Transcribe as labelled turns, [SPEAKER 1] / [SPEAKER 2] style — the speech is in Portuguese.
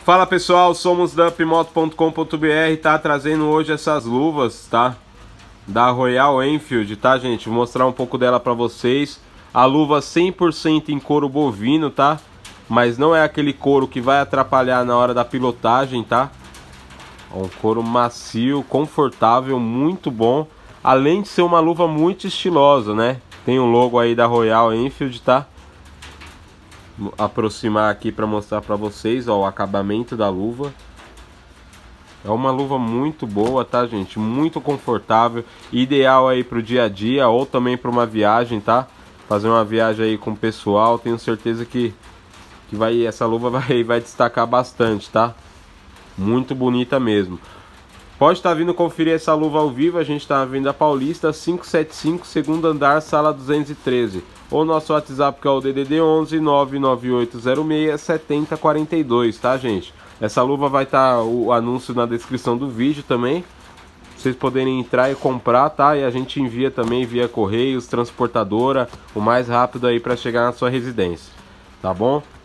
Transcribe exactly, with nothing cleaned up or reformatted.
[SPEAKER 1] Fala pessoal, somos da upmoto ponto com ponto br, tá trazendo hoje essas luvas, tá? Da Royal Enfield, tá gente? Vou mostrar um pouco dela pra vocês. A luva cem por cento em couro bovino, tá? Mas não é aquele couro que vai atrapalhar na hora da pilotagem, tá? É um couro macio, confortável, muito bom. Além de ser uma luva muito estilosa, né? Tem o logo aí da Royal Enfield, tá? Vou aproximar aqui para mostrar para vocês, ó, o acabamento da luva. É uma luva muito boa, tá, gente? Muito confortável, ideal aí pro dia a dia ou também para uma viagem, tá? Fazer uma viagem aí com o pessoal, tenho certeza que que vai essa luva vai vai destacar bastante, tá? Muito bonita mesmo. Pode estar vindo conferir essa luva ao vivo, a gente está na Avenida Paulista, quinhentos e setenta e cinco, segundo andar, sala duzentos e treze. Ou nosso WhatsApp que é o D D D onze nove nove oito zero seis sete zero quatro dois, tá gente? Essa luva vai estar o anúncio na descrição do vídeo também. Pra vocês poderem entrar e comprar, tá? E a gente envia também via correios, transportadora, o mais rápido aí para chegar na sua residência, tá bom?